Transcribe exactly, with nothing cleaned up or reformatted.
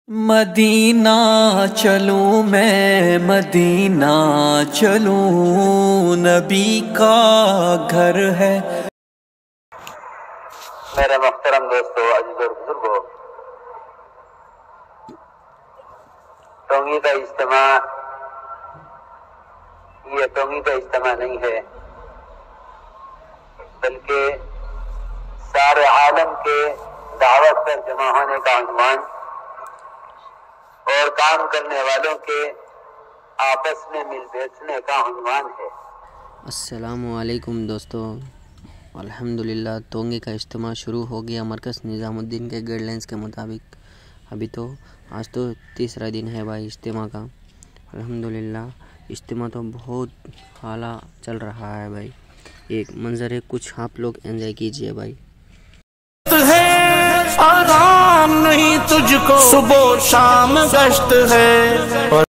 مدینہ چلوں میں مدینہ چلوں، نبی کا گھر ہے۔ میرے محترم دوستو، عزیز اور بزرگو، ٹونگی کا اجتماع یہ ٹونگی کا اجتماع نہیں ہے، بلکہ سارے عالم کے دعوت پر جمع ہونے کا عنوان اور کام کرنے والوں کے آپس میں مل بیٹھنے کا عنوان ہے۔ السلام علیکم دوستو، الحمدللہ ٹونگی کا اجتماع شروع ہو گیا مرکز نظام الدین کے گائیڈ لائنز کے مطابق۔ ابھی تو آج تو تیسرا دن ہے بھائی اجتماع کا۔ الحمدللہ اجتماع تو بہت اعلیٰ چل رہا ہے بھائی۔ ایک منظر ہے، کچھ آپ لوگ انجوائے کیجئے بھائی۔ آرام نہیں تجھ کو، صبح شام گشت ہے۔